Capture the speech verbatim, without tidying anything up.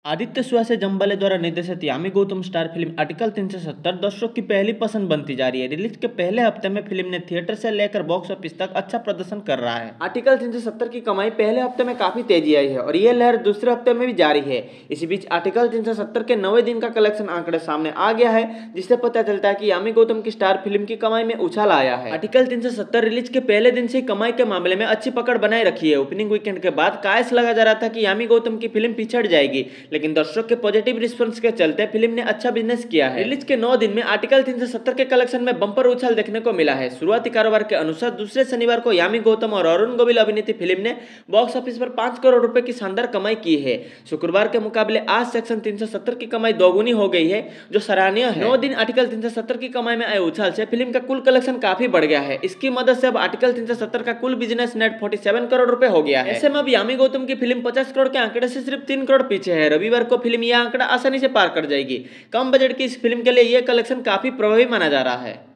आदित्य सुहासे जम्बाले द्वारा निर्देशित Yami Gautam star film article तीन सौ सत्तर दर्शकों की पहली पसंद बनती जा रही है। रिलीज के पहले हफ्ते में फिल्म ने थिएटर से लेकर बॉक्स ऑफिस तक अच्छा प्रदर्शन कर रहा है। आर्टिकल तीन सौ सत्तर की कमाई पहले हफ्ते में काफी तेजी आई है और ये लहर दूसरे हफ्ते में भी जारी है। इसी बीच आर्टिकल तीन सौ सत्तर के नौवें दिन का कलेक्शन आंकड़े सामने आ गया है, जिससे पता चलता है कि यामी गौतम की स्टार फिल्म की कमाई में उछाल आया है। आर्टिकल तीन सौ सत्तर रिलीज के पहले दिन से कमाई के मामले में अच्छी पकड़ बनाए रखी है। ओपनिंग वीकेंड के बाद कायस लगा जा रहा था कि यामी गौतम की फिल्म पिछड़ जाएगी, लेकिन दर्शकों के पॉजिटिव रिस्पांस के चलते फिल्म ने अच्छा बिजनेस किया है। रिलीज के नौ दिन में आर्टिकल तीन सौ सत्तर के कलेक्शन में बम्पर उछाल देखने को मिला है। शुरुआती कारोबार के अनुसार दूसरे शनिवार को यामी गौतम और अरुण गोविल अभिनीत फिल्म ने बॉक्स ऑफिस पर पांच करोड़ रुपए की शानदार कमाई की है। शुक्रवार के मुकाबले आज सेक्शन तीन सौ सत्तर की कमाई दोगुनी हो गई है, जो सराहनीय है। नौ दिन आर्टिकल तीन सौ सत्तर की कमाई में आए उछाल से फिल्म का कुल कलेक्शन काफी बढ़ गया है। इसकी मदद से अब आर्टिकल तीन सौ सत्तर का कुल बिजनेस नेट सैंतालीस करोड़ रुपए हो गया है। ऐसे में अब यामी गौतम की फिल्म पचास करोड़ के आंकड़े से सिर्फ तीन करोड़ पीछे है। रविवार को फिल्म यह आंकड़ा आसानी से पार कर जाएगी। कम बजट की इस फिल्म के लिए यह कलेक्शन काफी प्रभावी माना जा रहा है।